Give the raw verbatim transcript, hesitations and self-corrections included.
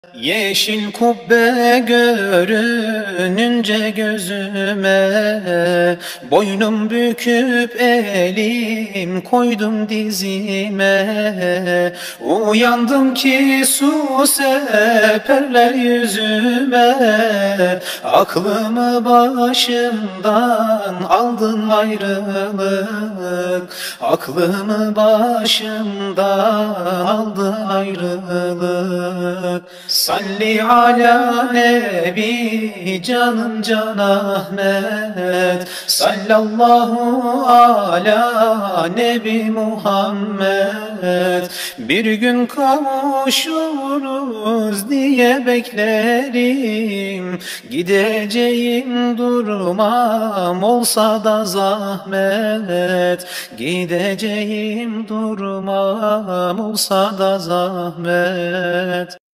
Yeşil kubbe görününce gözüme, boynum büküp elim koydum dizime. Uyandım ki su seperler yüzüme, aklımı başımdan aldın ayrılık, aklımı başımdan aldı ayrılık. Salli ala nebi canım can Ahmet, sallallahu ala nebi Muhammed. Bir gün kavuşuruz diye beklerim, gideceğim durmam olsa da zahmet, gideceğim durmam olsa da zahmet.